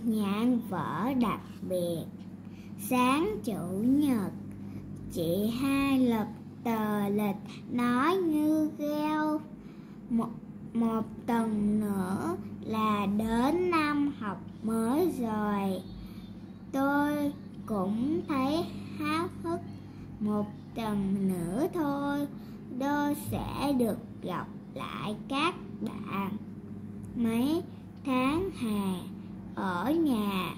nhãn vở đặc biệt. Sáng Chủ nhật, chị hai lật tờ lịch nói như reo. Một tuần nữa là đến năm học mới rồi. Tôi cũng thấy háo hức. Một tuần nữa thôi, tôi sẽ được gặp lại các bạn. Mấy tháng hè ở nhà,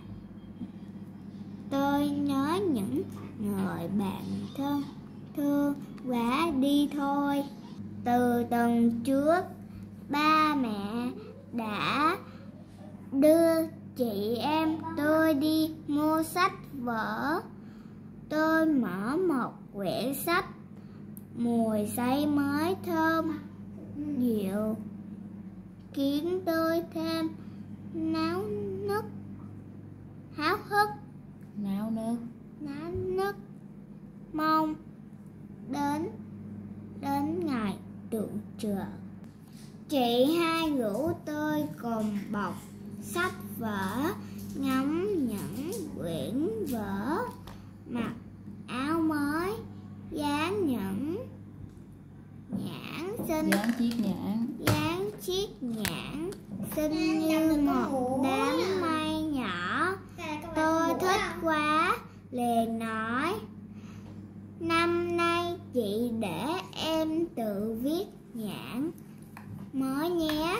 tôi nhớ những người bạn thân thương quá đi thôi. Từ tuần trước, ba mẹ đã đưa chị em tôi đi mua sách vở. Tôi mở một quyển sách, mùi giấy mới thơm dịu khiến tôi thêm náo nức, háo hức, náo nức mong đến ngày tự trường. Chị hai rủ tôi cùng bọc sách vở, ngắm những quyển vở, mặc áo mới, dán những nhãn xinh, dán chiếc nhãn xinh như một đám mây nhỏ. Tôi thích quá, liền nói: năm nay chị để em tự viết nhãn mới nhé.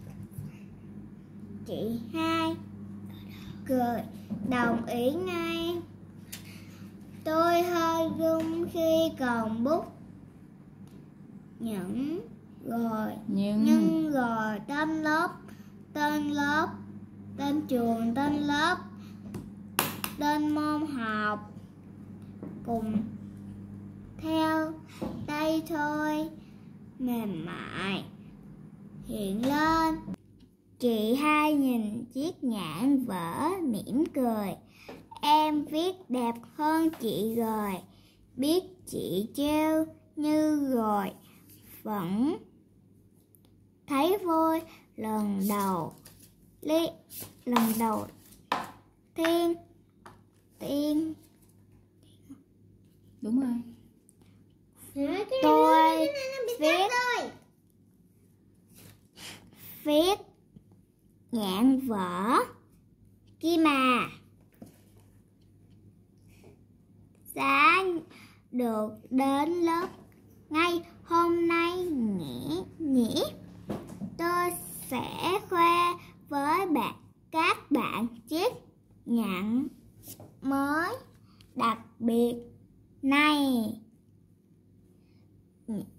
Chị hai cười đồng ý ngay. Tôi hơi run khi còn bút, nhưng rồi tên lớp, tên trường, tên lớp, tên môn học cùng theo đây thôi, mềm mại hiện lên. Chị hai nhìn chiếc nhãn vở mỉm cười. Em viết đẹp hơn chị rồi, biết chị trêu như rồi, vẫn thấy vui. Lần đầu tiên đúng rồi, tôi viết nhãn vở kia mà. Giá được đến lớp ngay hôm nay nhỉ? Tôi sẽ khoe với các bạn chiếc nhãn mới đặc biệt này.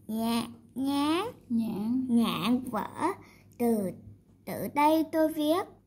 Nhãn vở từ đây tôi viết.